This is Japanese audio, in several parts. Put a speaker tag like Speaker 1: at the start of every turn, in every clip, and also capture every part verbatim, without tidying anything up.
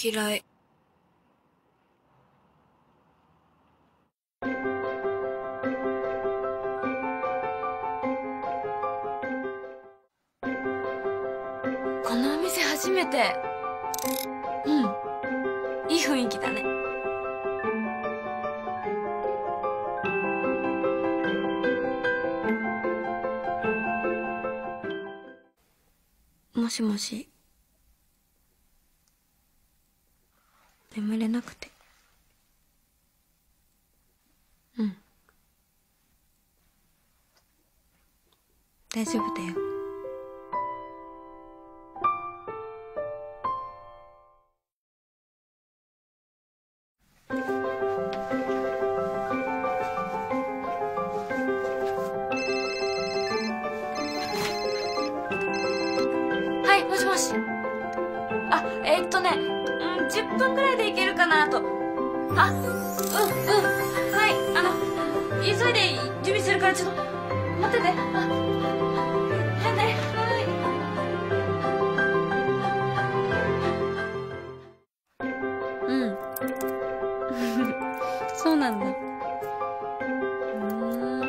Speaker 1: 嫌い。このお店初めて。うん。いい雰囲気だね。もしもし。眠れなくて。うん。大丈夫だよ。はい、もしもし。あ、えー、っとね、うん、じゅっぷんぐらいで行けるかなと。あ、うん、うん。はい、あの、急いで準備するからちょっと、待ってて。あ、はいね、はい。うん。そうなんだ。うーん。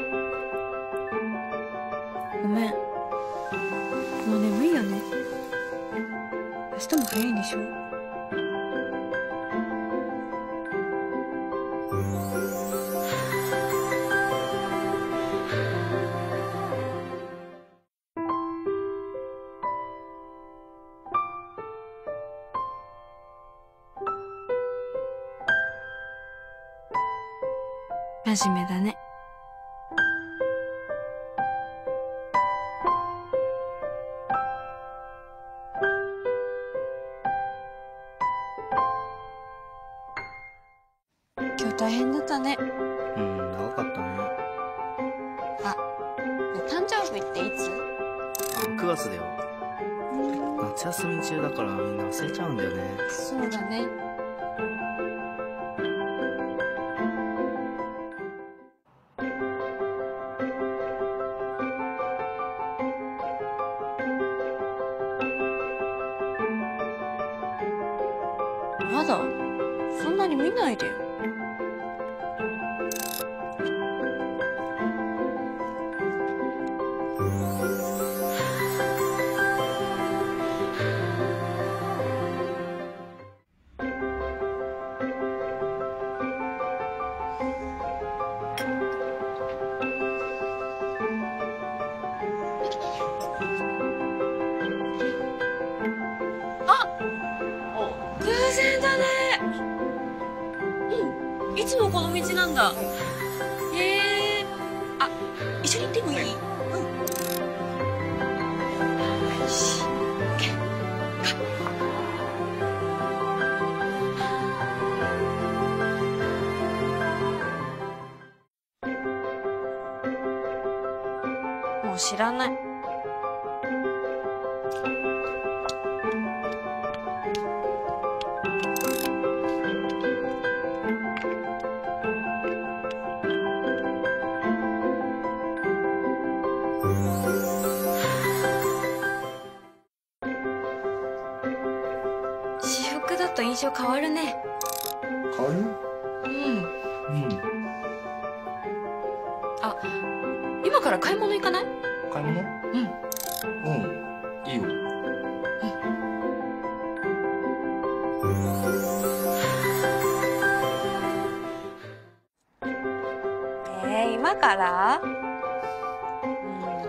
Speaker 1: ごめん。もう眠いよね。明日も早いんでしょ？真面目だね。今日大変だったね。
Speaker 2: うん、長かったね。
Speaker 1: あ、誕生日っていつ？
Speaker 2: くがつだよ。夏休み中だからみんな忘れちゃうんだよね。
Speaker 1: そうだね。まだそんなに見ないでよ。偶然だね。うん、いつもこの道なんだ。へえ。あ、一緒に行ってもいい？うん。よし。もう知らない。私服だと印象変わるね。
Speaker 2: 変わる？
Speaker 1: うん。
Speaker 2: うん。
Speaker 1: あ、今から買い物行かない？
Speaker 2: 買い物？
Speaker 1: うん。
Speaker 2: うん。いいよ。
Speaker 1: えー、今から？うん、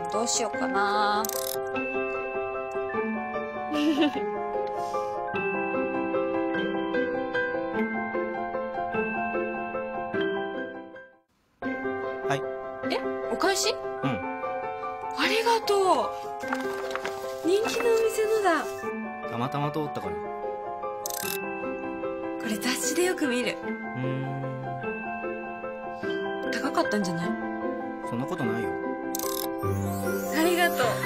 Speaker 1: どうしようかな。
Speaker 2: はい。
Speaker 1: え、お返し？
Speaker 2: うん。
Speaker 1: ありがとう。人気のお店のだ。
Speaker 2: たまたま通ったから。
Speaker 1: これ雑誌でよく見る。
Speaker 2: うーん。
Speaker 1: 高かったんじゃない？
Speaker 2: そんなことないよ。
Speaker 1: ありがとう。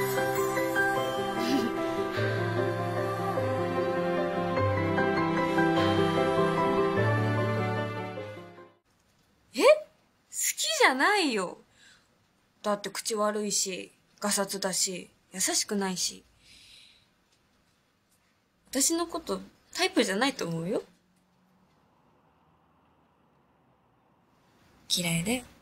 Speaker 1: え？好きじゃないよ。だって口悪いし、ガサツだし、優しくないし。私のことタイプじゃないと思うよ。嫌いだよ。